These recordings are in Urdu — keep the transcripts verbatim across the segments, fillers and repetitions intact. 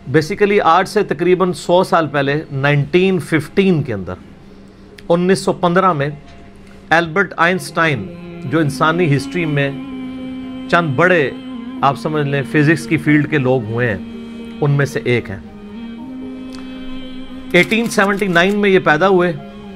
بیسیکلی آج سے تقریباً سو سال پہلے نائنٹین ففٹین کے اندر انیس سو پندرہ میں البرٹ آئنسٹائن جو انسانی ہسٹری میں چند بڑے آپ سمجھ لیں فزکس کی فیلڈ کے لوگ ہوئے ہیں ان میں سے ایک ہیں. ایٹین سیونٹی نائن میں یہ پیدا ہوئے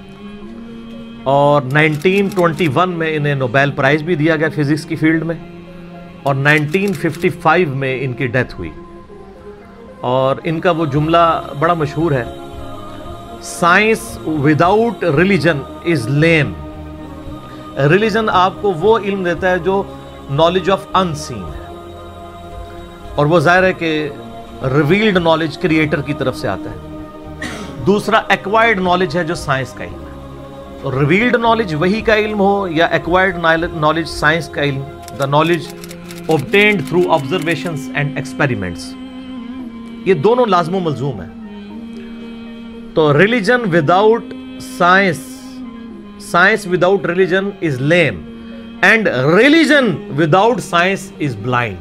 اور نائنٹین ٹوینٹی ون میں انہیں نوبیل پرائز بھی دیا گیا فزکس کی فیلڈ میں اور نائنٹین ففٹی فائیو میں ان کی ڈیتھ ہوئی. اور ان کا وہ جملہ بڑا مشہور ہے, science without religion is lame. Religion آپ کو وہ علم دیتا ہے جو نالج آف ان سین ہے, اور وہ ظاہر ہے کہ ریویلڈ نالج کریٹر کی طرف سے آتا ہے. دوسرا ایکوائرڈ نالج ہے جو سائنس کا علم ہے. تو ریویلڈ نالج وہی کا علم ہو یا ایکوائرڈ نالج سائنس کا علم, the knowledge obtained through observations and experiments, یہ دونوں لازم و ملزوم ہیں. تو religion without science, science without religion is lame, and religion without science is blind.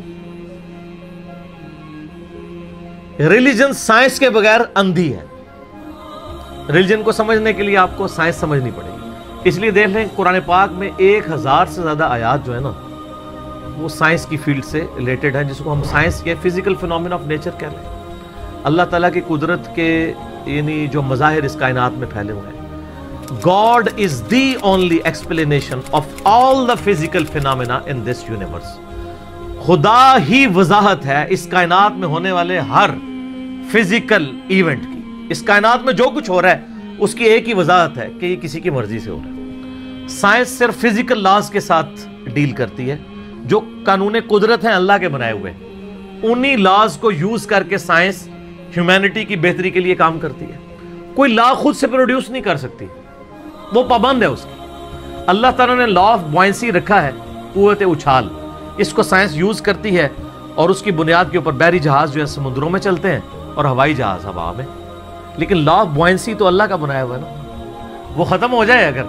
Religion science کے بغیر اندھی ہے. ریلیجن کو سمجھنے کے لیے آپ کو سائنس سمجھنی پڑے گی. اس لیے دیکھ لیں قرآن پاک میں ایک ہزار سے زیادہ آیات جو ہے نا وہ سائنس کی فیلڈ سے ریلیٹڈ ہیں, جس کو ہم سائنس کے فزیکل فینومینا آف نیچر کہہ لیں. اللہ تعالیٰ کی قدرت کے یعنی جو مظاہر اس کائنات میں پھیلے ہوئے ہیں. God is the only explanation of all the physical phenomena in this universe. خدا ہی وضاحت ہے اس کائنات میں ہونے والے ہر فزیکل ایونٹ کی. اس کائنات میں جو کچھ ہو رہا ہے اس کی ایک ہی وضاحت ہے کہ یہ کسی کی مرضی سے ہو رہا ہے. سائنس صرف فزیکل لاز کے ساتھ ڈیل کرتی ہے, جو قانون قدرت ہیں اللہ کے بنائے ہوئے, انہی لاز کو یوز کر کے سائنس ہیومینٹی کی بہتری کے لیے کام کرتی ہے. کوئی لا خود سے پروڈیوس نہیں کر سکتی, وہ پابند ہے اس کی. اللہ تعالیٰ نے لا آف بوائنسی رکھا ہے, قوت اچھال, اس کو سائنس یوز کرتی ہے اور اس کی بنیاد کے اوپر بحری جہاز جو ہے سمندروں میں چلتے ہیں اور ہوائی جہاز ہوا میں. لیکن لا آف بوائنسی تو اللہ کا بنایا ہوا ہے نا, وہ ختم ہو جائے. اگر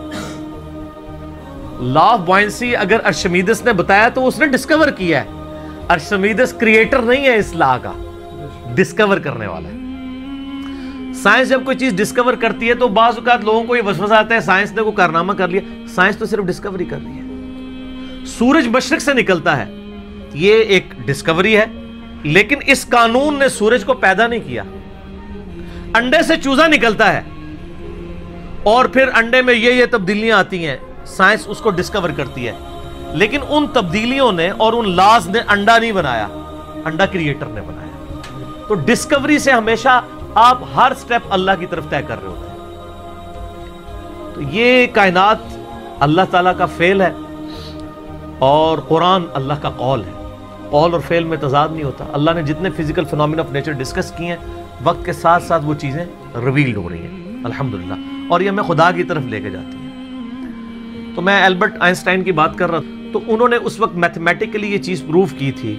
لا آف بوائنسی اگر ارشمیدس نے بتایا تو اس نے ڈسکور کیا ہے. ارشمیدس کریٹر نہیں ہے اس لا کا, ڈسکور کرنے والا ہے. سائنس جب کوئی چیز ڈسکور کرتی ہے تو بعض اوقات لوگوں کو یہ وسوسہ آتا ہے سائنس نے کوئی کارنامہ کر لیا. سائنس تو صرف ڈسکوری کر رہی ہے. سورج مشرق سے نکلتا ہے, یہ ایک ڈسکوری ہے, لیکن اس قانون نے سورج کو پیدا نہیں کیا. انڈے سے چوزا نکلتا ہے اور پھر انڈے میں یہ یہ تبدیلیاں آتی ہیں, سائنس اس کو ڈسکور کرتی ہے, لیکن ان تبدیلیوں نے اور ان لاز نے انڈا نہیں بنایا, انڈا کریٹر نے بنایا. تو ڈسکوری سے ہمیشہ آپ ہر سٹیپ اللہ کی طرف طے کر رہے ہوتے ہیں. تو یہ کائنات اللہ تعالیٰ کا فعل ہے اور قرآن اللہ کا قول ہے. قول اور فعل میں تضاد نہیں ہوتا. اللہ نے جتنے physical phenomena of nature discuss کیے ہیں, وقت کے ساتھ ساتھ وہ چیزیں ریویلڈ ہو رہی ہیں الحمدللہ, اور یہ ہمیں خدا کی طرف لے کے جاتی ہیں. تو میں البرٹ آئنسٹائن کی بات کر رہا تھا, تو انہوں نے اس وقت میتھمیٹیکلی یہ چیز پروف کی تھی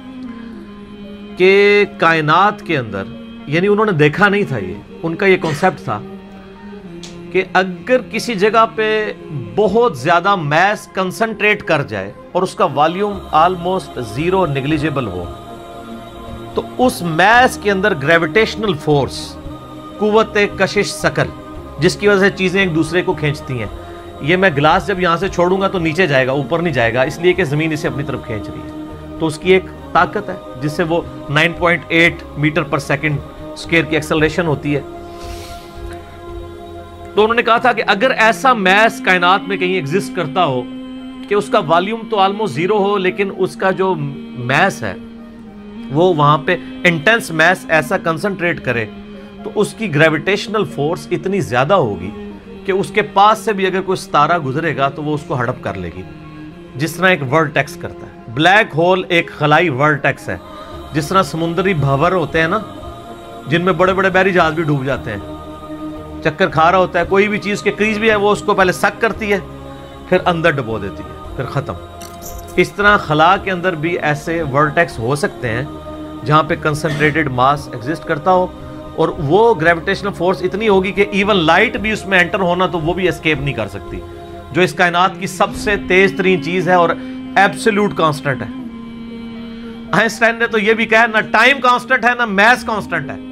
کہ کائنات کے اندر, یعنی انہوں نے دیکھا نہیں تھا, یہ ان کا یہ کانسیپٹ تھا کہ اگر کسی جگہ پہ بہت زیادہ میس کنسنٹریٹ کر جائے اور اس کا والیوم آلموسٹ زیرو نیگلیجیبل ہو, تو اس میس کے اندر گریویٹیشنل فورس, قوت کشش ثقل, جس کی وجہ سے چیزیں ایک دوسرے کو کھینچتی ہیں. یہ میں گلاس جب یہاں سے چھوڑوں گا تو نیچے جائے گا, اوپر نہیں جائے گا, اس لیے کہ زمین اسے اپنی طرف کھینچ رہی ہے. تو اس کی ایک طاقت ہے جس سے وہ nine point eight metre per second square کی ایکسلریشن ہوتی ہے. تو انہوں نے کہا تھا کہ اگر ایسا میس کائنات میں کہیں ایگزسٹ کرتا ہو کہ اس کا والیوم تو آلموسٹ زیرو ہو, لیکن اس کا جو میس ہے وہ وہاں پہ انٹینس میس ایسا کنسنٹریٹ کرے, تو اس کی گریویٹیشنل فورس اتنی زیادہ ہوگی کہ اس کے پاس سے بھی اگر کوئی ستارہ گزرے گا تو وہ اس کو ہڑپ کر لے گی, جس طرح ایک ورٹیکس کرتا ہے. بلیک ہول ایک خلائی ورٹیکس ہے, جس طرح سمندری بھنور ہوتے ہیں نا, جن میں بڑے بڑے بحری جہاز بھی ڈوب جاتے ہیں, چکر کھا رہا ہوتا ہے, کوئی بھی چیز کے قریب بھی ہے وہ اس کو پہلے سک کرتی ہے پھر اندر ڈبو دیتی ہے, پھر ختم. اس طرح خلا کے اندر بھی ایسے ورٹیکس ہو سکتے ہیں جہاں پہ کنسنٹریٹڈ ماس ایگزسٹ کرتا ہو, اور وہ گریویٹیشنل فورس اتنی ہوگی کہ ایون لائٹ بھی اس میں انٹر ہونا تو وہ بھی اسکیپ نہیں کر سکتی, جو اس کائنات کی سب سے تیز ترین چیز ہے اور ایبسولوٹ کانسٹنٹ ہے. آئنسٹائن نے تو یہ بھی کہا نہ ٹائم کانسٹنٹ ہے نہ میس کانسٹنٹ ہے،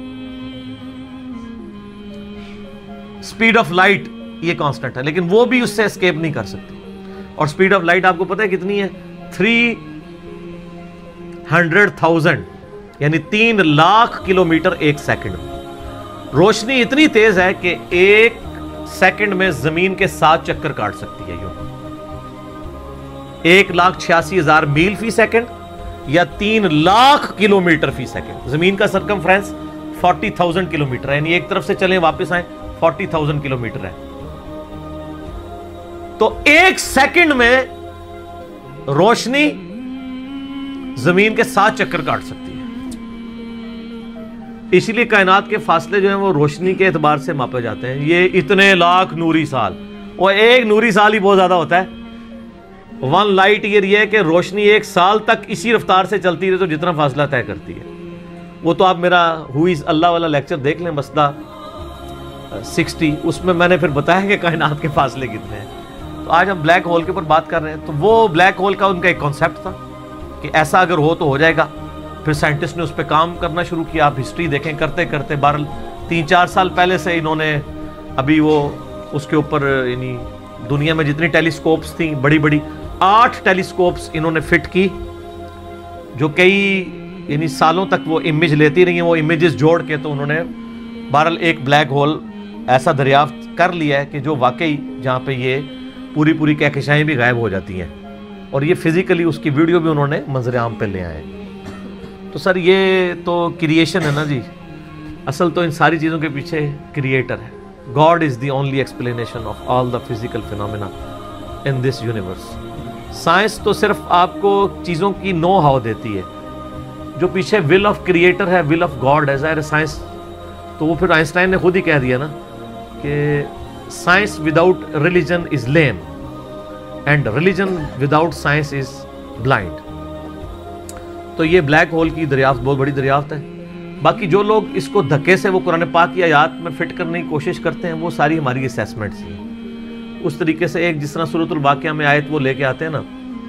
سپیڈ آف لائٹ یہ کانسٹنٹ ہے، لیکن وہ بھی اس سے اسکیپ نہیں کر سکتی. اور سپیڈ آف لائٹ آپ کو پتہ ہے کتنی ہے؟ تھری ہنڈریڈ تھاؤزینڈ یعنی تین لاکھ کلومیٹر ایک سیکنڈ میں. روشنی اتنی تیز ہے کہ ایک سیکنڈ میں زمین کے ساتھ چکر کاٹ سکتی ہے. یوں ایک لاکھ چھیاسی ہزار میل فی سیکنڈ یا تین لاکھ کلومیٹر فی سیکنڈ. زمین کا سرکمفرنس فورٹی تھاؤزینڈ کلومیٹر ہے، یعنی ایک طرف سے چلیں واپس آئیں فورٹی تھاؤزینڈ کلومیٹر ہے. تو ایک سیکنڈ میں روشنی زمین کے ساتھ چکر کاٹ سکتی ہے. اسی لیے کائنات کے فاصلے جو ہیں وہ روشنی کے اعتبار سے ماپے جاتے ہیں. یہ اتنے لاکھ نوری سال، اور ایک نوری سال ہی بہت زیادہ ہوتا ہے. ون لائٹ ایئر یہ ہے کہ روشنی ایک سال تک اسی رفتار سے چلتی رہے تو جتنا فاصلہ طے کرتی ہے. وہ تو آپ میرا ہو از اللہ والا لیکچر دیکھ لیں، مسئلہ سکسٹی، اس میں میں نے پھر بتایا کہ کائنات کے فاصلے کتنے ہیں. تو آج ہم بلیک ہول کے اوپر بات کر رہے ہیں. تو وہ بلیک ہول کا ان کا ایک کانسیپٹ تھا کہ ایسا اگر ہو تو ہو جائے گا. پھر سائنٹسٹ نے اس پہ کام کرنا شروع کیا. آپ ہسٹری دیکھیں، کرتے کرتے بہرحال تین چار سال پہلے سے انہوں نے ابھی وہ اس کے اوپر یعنی دنیا میں جتنی ٹیلیسکوپس تھیں بڑی بڑی آٹھ ٹیلیسکوپس انہوں نے فٹ کی، جو کئی یعنی سالوں تک وہ امیج لیتی رہی ہیں. وہ امیجز جوڑ کے تو انہوں نے بہرحال ایک بلیک ہول ایسا دریافت کر لیا ہے کہ جو واقعی جہاں پہ یہ پوری پوری کہکشائیں بھی غائب ہو جاتی ہیں. اور یہ فزیکلی اس کی ویڈیو بھی انہوں نے منظر عام پہ لے آئے. تو سر یہ تو کریشن ہے نا جی، اصل تو ان ساری چیزوں کے پیچھے کریٹر ہے. God is the only explanation of all the physical phenomena in this universe. Science تو صرف آپ کو چیزوں کی نو ہاؤ دیتی ہے، جو پیچھے ول آف کریٹر ہے، ول آف گاڈ ہے. ظاہر سائنس تو وہ پھر آئنسٹائن نے خود ہی کہہ دیا نا کہ science without religion is lame and religion without science is blind. تو یہ بلیک ہول کی دریافت بہت بڑی دریافت ہے. باقی جو لوگ اس کو دھکے سے وہ قرآن پاک کی آیات میں فٹ کرنے کی کوشش کرتے ہیں وہ ساری ہماری اسیسمنٹس ہیں. اس طریقے سے ایک جس طرح سورۃ الواقعہ میں آیت وہ لے کے آتے ہیں نا،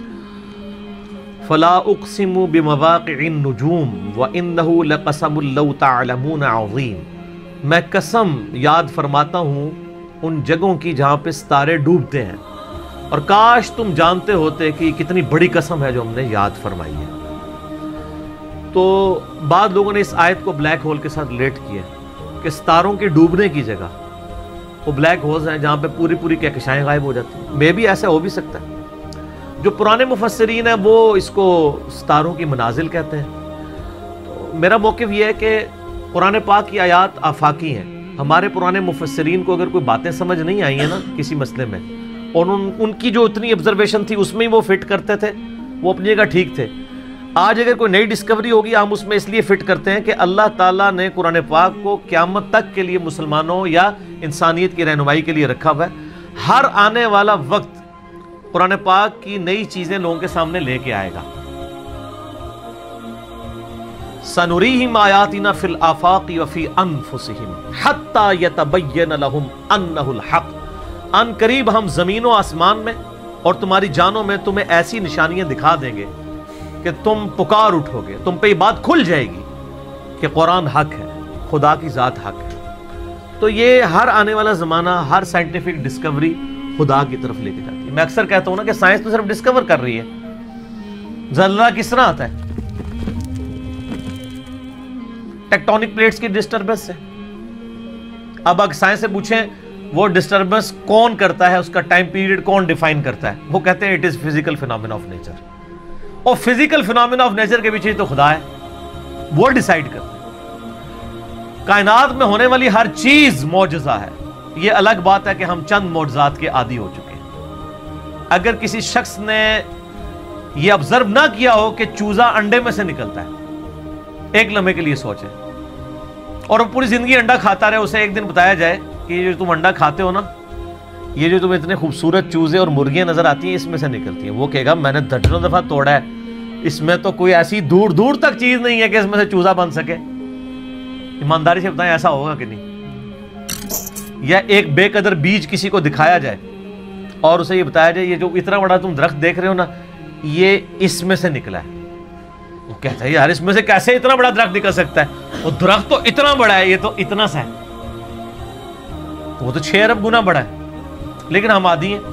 فلا اقسم بمواقع النجوم وانه لقسم لو تعلمون عظیم. میں قسم یاد فرماتا ہوں ان جگہوں کی جہاں پہ ستارے ڈوبتے ہیں، اور کاش تم جانتے ہوتے کہ کتنی بڑی قسم ہے جو ہم نے یاد فرمائی ہے. تو بعض لوگوں نے اس آیت کو بلیک ہول کے ساتھ ریلیٹ کیا کہ ستاروں کے ڈوبنے کی جگہ وہ بلیک ہولز ہیں جہاں پہ پوری پوری کہکشائیں غائب ہو جاتی ہیں. میں بھی ایسا ہو بھی سکتا ہے. جو پرانے مفسرین ہیں وہ اس کو ستاروں کی منازل کہتے ہیں. تو میرا موقف یہ ہے کہ قرآن پاک کی آیات آفاقی ہیں. ہمارے پرانے مفسرین کو اگر کوئی باتیں سمجھ نہیں آئی ہیں نا کسی مسئلے میں، اور ان ان کی جو اتنی آبزرویشن تھی اس میں ہی وہ فٹ کرتے تھے، وہ اپنی جگہ ٹھیک تھے. آج اگر کوئی نئی ڈسکوری ہوگی ہم اس میں اس لیے فٹ کرتے ہیں کہ اللہ تعالیٰ نے قرآن پاک کو قیامت تک کے لیے مسلمانوں یا انسانیت کی رہنمائی کے لیے رکھا ہوا ہے. ہر آنے والا وقت قرآن پاک کی نئی چیزیں لوگوں کے سامنے لے کے آئے گا. سنریہم آیاتنا فی الآفاق وفی انفسہم حتی یتبین لہم انہ الحق. ان قریب ہم زمین و آسمان میں اور تمہاری جانوں میں تمہیں ایسی نشانیاں دکھا دیں گے کہ تم پکار اٹھو گے، تم پہ یہ بات کھل جائے گی کہ قرآن حق ہے، خدا کی ذات حق ہے. تو یہ ہر آنے والا زمانہ ہر سائنٹیفک ڈسکوری خدا کی طرف لے کے جاتی ہے. میں اکثر کہتا ہوں نا کہ سائنس تو صرف ڈسکور کر رہی ہے. زلزلہ کس طرح آتا ہے؟ ٹیکٹونک پلیٹس کی ڈسٹربنس سے. اب اگر سائنس سے پوچھیں وہ ڈسٹربنس کون کرتا ہے، اس کا ٹائم پیریڈ کون ڈیفائن کرتا ہے، وہ کہتے ہیں it is physical phenomena of nature. اور فزیکل فینومینا آف نیچر کے پیچھے تو خدا ہے، وہ ڈیسائیڈ کرتا ہے. کائنات میں ہونے والی ہر چیز معجزہ ہے. یہ الگ بات ہے کہ ہم چند معجزات کے عادی ہو چکے ہیں. اگر کسی شخص نے یہ آبزرو نہ کیا ہو کہ چوزا انڈے میں سے نکلتا ہے، ایک لمحے کے لیے سوچے، اور وہ پوری زندگی انڈا کھاتا رہے، اسے ایک دن بتایا جائے کہ یہ جو تم انڈا کھاتے ہو نا، یہ جو تمہیں اتنے خوبصورت چوزے اور مرغیاں نظر آتی ہیں اس میں سے نکلتی ہیں. وہ کہے گا میں نے درجنوں دفعہ توڑا ہے، اس میں تو کوئی ایسی دور دور تک چیز نہیں ہے کہ اس میں سے چوزا بن سکے. ایمانداری سے بتائیں ایسا ہوگا کہ نہیں؟ یا ایک بے قدر بیج کسی کو دکھایا جائے اور اسے یہ بتایا جائے یہ جو اتنا بڑا تم درخت دیکھ رہے ہو نا، یہ اس میں سے نکلا ہے. وہ کہتا ہے یار اس میں سے کیسے اتنا بڑا درخت نکل سکتا ہے؟ وہ درخت تو اتنا بڑا ہے، یہ تو اتنا سا ہے، وہ تو چھ ارب گنا بڑا ہے، لیکن ہم عادی ہیں۔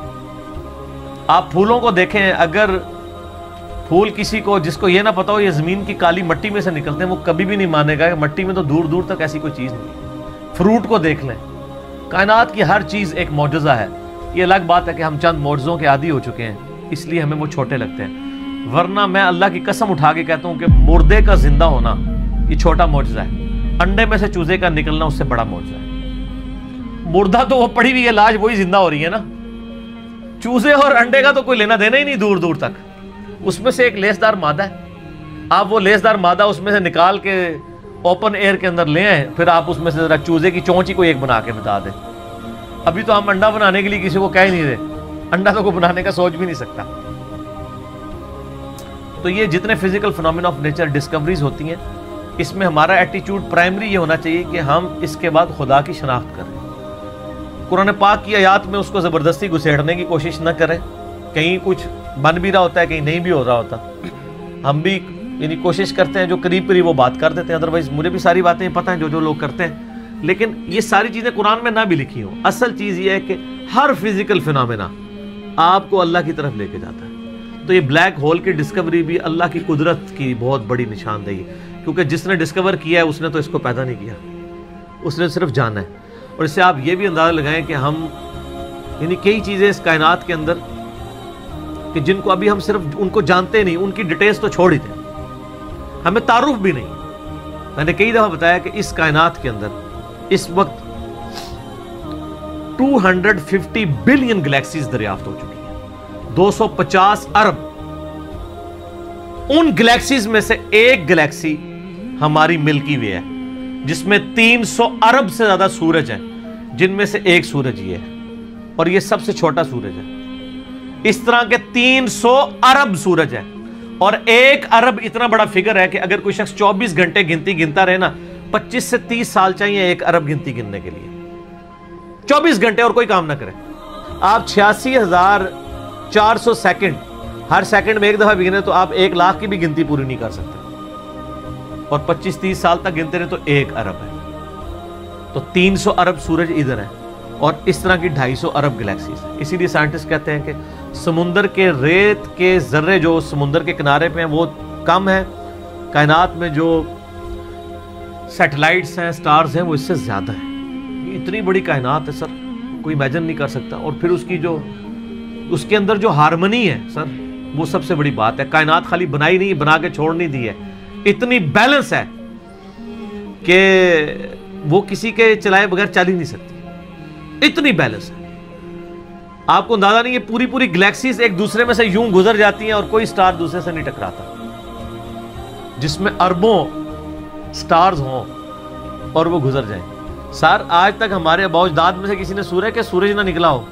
آپ پھولوں کو دیکھیں، اگر پھول کسی کو جس کو یہ نہ پتا ہو یہ زمین کی کالی مٹی میں سے نکلتے ہیں، وہ کبھی بھی نہیں مانے گا کہ مٹی میں تو دور دور تک ایسی کوئی چیز نہیں۔ فروٹ کو دیکھ لیں، کائنات کی ہر چیز ایک معجزہ ہے۔ یہ الگ بات ہے کہ ہم چند معجزوں کے عادی ہو چکے ہیں، اس لیے ہمیں وہ چھوٹے لگتے ہیں، ورنہ میں اللہ کی قسم اٹھا کے کہتا ہوں کہ مردے کا زندہ ہونا یہ چھوٹا معجزہ ہے، انڈے میں سے چوزے کا نکلنا اس سے بڑا معجزہ ہے۔ مردہ تو وہ پڑی ہوئی ہے لاش، وہی زندہ ہو رہی ہے نا، چوزے اور انڈے کا تو کوئی لینا دینا ہی نہیں دور دور تک۔ اس میں سے ایک لیسدار مادہ ہے، آپ وہ لیسدار مادہ اس میں سے نکال کے اوپن ایئر کے اندر لے آئیں، پھر آپ اس میں سے ذرا چوزے کی چونچی کو ایک بنا کے بتا دیں۔ ابھی تو ہم انڈا بنانے کے لیے کسی کو کہہ ہی نہیں رہے، انڈا تو کوئی بنانے کا سوچ بھی نہیں سکتا۔ تو یہ جتنے physical phenomena of nature discoveries ہوتی ہیں، اس میں ہمارا ایٹیٹیوڈ پرائمری یہ ہونا چاہیے کہ ہم اس کے بعد خدا کی شناخت کریں۔ قرآن پاک کی آیات میں اس کو زبردستی گھسیڑنے کی کوشش نہ کریں، کہیں کچھ بن بھی رہا ہوتا ہے، کہیں نہیں بھی ہو رہا ہوتا، ہم بھی یعنی کوشش کرتے ہیں جو قریب قریب وہ بات کر دیتے ہیں، ادروائز مجھے بھی ساری باتیں پتہ ہیں جو جو لوگ کرتے ہیں، لیکن یہ ساری چیزیں قرآن میں نہ بھی لکھی ہوں۔ اصل چیز یہ ہے کہ ہر فزیکل فنومینا آپ کو اللہ کی طرف لے کے جاتا ہے۔ تو یہ بلیک ہول کی ڈسکوری بھی اللہ کی قدرت کی بہت بڑی نشاندہی ہے، کیونکہ جس نے ڈسکور کیا ہے اس نے تو اس کو پیدا نہیں کیا، اس نے صرف جانا ہے۔ اور اس سے آپ یہ بھی اندازہ لگائیں کہ ہم یعنی کئی چیزیں اس کائنات کے اندر کہ جن کو ابھی ہم صرف ان کو جانتے نہیں، ان کی ڈیٹیلز تو چھوڑ ہی دیں، ہمیں تعارف بھی نہیں۔ میں نے کئی دفعہ بتایا کہ اس کائنات کے اندر اس وقت دو سو پچاس بلین گلیکسیز دریافت ہو چکی ہیں، دو سو پچاس ارب۔ ان گلیکسیز میں سے ایک گلیکسی ہماری ملکی وے ہے، جس میں تین سو ارب سے زیادہ سورج ہیں، جن میں سے ایک سورج یہ ہے، اور یہ سب سے چھوٹا سورج ہے۔ اس طرح کے تین سو ارب سورج ہیں، اور ایک ارب اتنا بڑا فگر ہے کہ اگر کوئی شخص چوبیس گھنٹے گنتی گنتا رہے نا، پچیس سے تیس سال چاہیے ایک ارب گنتی گننے کے لیے، چوبیس گھنٹے اور کوئی کام نہ کرے۔ آپ چھیاسی ہزار چار سو سیکنڈ ہر سیکنڈ میں ایک دفعہ بھی گنے تو آپ ایک لاکھ کی بھی گنتی پوری نہیں کر سکتے، اور پچیس تیس سال تک گنتے رہے تو ایک ارب ہے۔ تو تین سو ارب سورج ادھر ہیں، اور اس طرح کی ڈھائی سو ارب گلیکسیز ہیں۔ اسی لیے سائنٹسٹ کہتے ہیں کہ سمندر کے ریت کے ذرے جو سمندر کے کنارے پہ ہیں وہ کم ہیں، کائنات میں جو سیٹلائٹس ہیں، سٹارز ہیں، وہ اس سے زیادہ ہیں۔ یہ اتنی بڑی کائنات ہے سر، کوئی امیجن نہیں کر سکتا۔ اور پھر اس کی جو اس کے اندر جو ہارمنی ہے سر، وہ سب سے بڑی بات ہے۔ کائنات خالی بنائی نہیں، بنا کے چھوڑ نہیں دی ہے، اتنی بیلنس ہے کہ وہ کسی کے چلائے بغیر چل ہی نہیں سکتی، اتنی بیلنس ہے۔ آپ کو اندازہ نہیں، یہ پوری پوری گلیکسیز ایک دوسرے میں سے یوں گزر جاتی ہیں اور کوئی سٹار دوسرے سے نہیں ٹکراتا، جس میں اربوں سٹارز ہوں اور وہ گزر جائیں۔ سر آج تک ہمارے اباء اجداد میں سے کسی نے سورج کے سورج نہ نکلا ہو،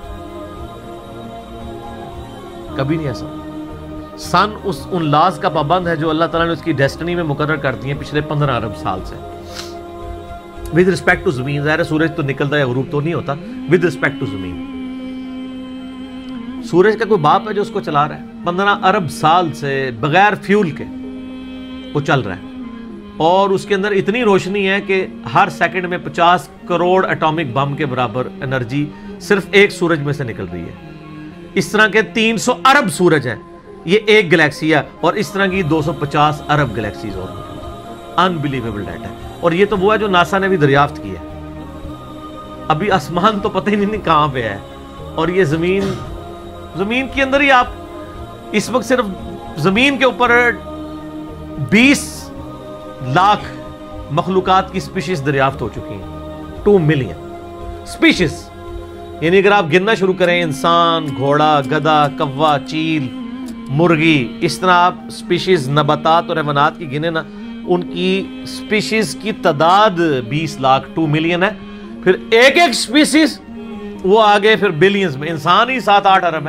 کبھی نہیں ایسا۔ سن اس ان لاز کا پابند ہے جو اللہ تعالیٰ نے اس کی ڈیسٹنی میں مقرر کر دی ہیں پچھلے پندرہ ارب سال سے۔ ود رسپیکٹ ٹو زمین، ظاہر ہے سورج تو نکلتا ہے غروب تو نہیں ہوتا، ود رسپیکٹ ٹو زمین۔ سورج کا کوئی باپ ہے جو اس کو چلا رہا ہے، پندرہ ارب سال سے بغیر فیول کے وہ چل رہا ہے، اور اس کے اندر اتنی روشنی ہے کہ ہر سیکنڈ میں پچاس کروڑ اٹامک بم کے برابر انرجی صرف ایک سورج میں سے نکل رہی ہے۔ اس طرح کے تین سو ارب سورج ہیں، یہ ایک گلیکسی ہے، اور اس طرح کی دو سو پچاس ارب گلیکسیز اور موجود ہیں۔ انبلیویبل ڈیٹا ہے، اور یہ تو وہ ہے جو ناسا نے بھی دریافت کیا ہے۔ ابھی آسمان تو پتہ ہی نہیں کہاں پہ ہے، اور یہ زمین زمین کے اندر ہی آپ اس وقت صرف زمین کے اوپر بیس لاکھ مخلوقات کی سپیشیز دریافت ہو چکی ہیں، ٹو ملین سپیشیز۔ یعنی اگر آپ گننا شروع کریں، انسان، گھوڑا، گدھا، کوا، چیل، مرغی، اس طرح آپ سپیشیز نباتات اور حیوانات کی گنے نا، ان کی سپیشیز کی تعداد بیس لاکھ ٹو ملین ہے۔ پھر ایک ایک سپیشیز وہ آگے پھر بلینز میں، انسان ہی سات آٹھ ارب ہے۔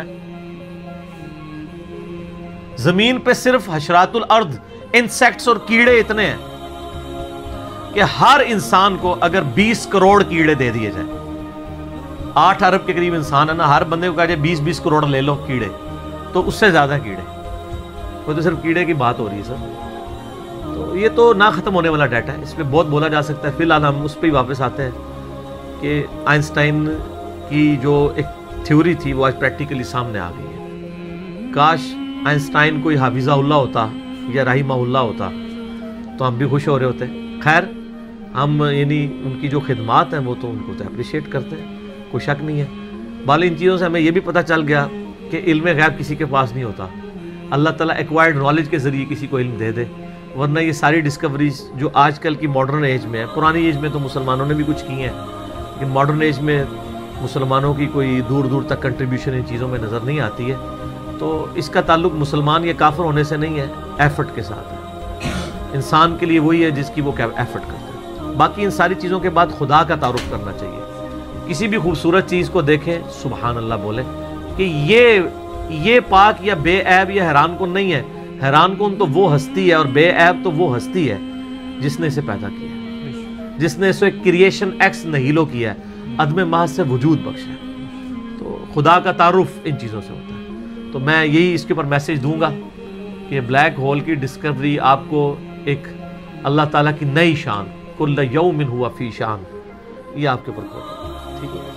زمین پہ صرف حشرات الارض، انسیکٹس اور کیڑے اتنے ہیں کہ ہر انسان کو اگر بیس کروڑ کیڑے دے دیے جائیں، آٹھ ارب کے قریب انسان ہے نا، ہر بندے کو کہا جائے بیس بیس کروڑ لے لو کیڑے، تو اس سے زیادہ کیڑے۔ وہ تو صرف کیڑے کی بات ہو رہی ہے سر. تو یہ تو نہ ختم ہونے والا ڈیٹا ہے, اس پہ بہت بولا جا سکتا ہے. فی الحال ہم اس پہ ہی واپس آتے ہیں کہ آئنسٹائن کی جو ایک تھیوری تھی وہ آج پریکٹیکلی سامنے آ گئی ہے. کاش آئنسٹائن کوئی حافظہ اللہ ہوتا یا رحمہ اللہ ہوتا تو ہم بھی خوش ہو رہے ہوتے. خیر ہم یعنی ان کی جو خدمات ہیں وہ تو ان کو تو اپریشیٹ کرتے ہیں, کوئی شک نہیں ہے. بالی ان چیزوں سے ہمیں یہ بھی پتہ چل گیا کہ علم غیب کسی کے پاس نہیں ہوتا. اللہ تعالیٰ ایکوائرڈ نالج کے ذریعے کسی کو علم دے دے, ورنہ یہ ساری ڈسکوریز جو آج کل کی ماڈرن ایج میں ہے, پرانی ایج میں تو مسلمانوں نے بھی کچھ کی ہیں لیکن ماڈرن ایج میں مسلمانوں کی کوئی دور دور تک کنٹریبیوشن ان چیزوں میں نظر نہیں آتی ہے. تو اس کا تعلق مسلمان یا کافر ہونے سے نہیں ہے, ایفرٹ کے ساتھ ہے. انسان کے لیے وہی ہے جس کی وہ ایفرٹ کرتا ہے. باقی ان ساری چیزوں کے بعد خدا کا تعارف کرنا چاہیے. کسی بھی خوبصورت چیز کو دیکھیں سبحان اللہ بولیں کہ یہ یہ پاک یا بے عیب یا حیران کن نہیں ہے. حیران کن تو وہ ہستی ہے اور بے عیب تو وہ ہستی ہے جس نے اسے پیدا کیا ہے, جس نے اسے کریشن ایکس نہیلو کیا ہے, عدم محض سے وجود بخشا ہے. تو خدا کا تعارف ان چیزوں سے ہوتا ہے. تو میں یہی اس کے اوپر میسیج دوں گا کہ بلیک ہول کی ڈسکوری آپ کو ایک اللہ تعالیٰ کی نئی شان, کل یوم ہوا فی شان, یہ آپ کے اوپر ٹھیک ہے.